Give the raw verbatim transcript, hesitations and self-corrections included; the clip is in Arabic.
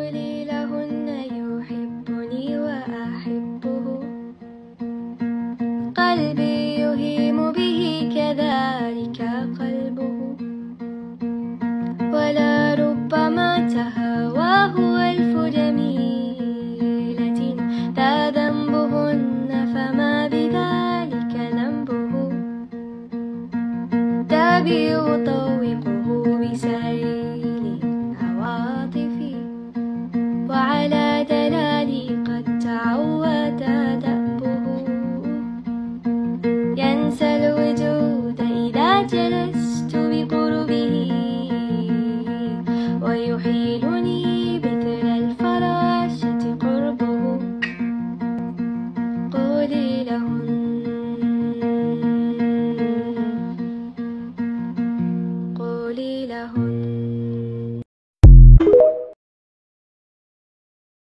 رسولي لهن يحبني وأحبه، قلبي يهيم به كذلك قلبه، ولربما تهواه ألف جميلة لا ذنبهن فما بذلك ذنبه، دابي يطوقه بسيل العواطف، وعلى دلالي قد تعود دأبه، ينسى الوجود إذا جلست بقربه، ويحيلني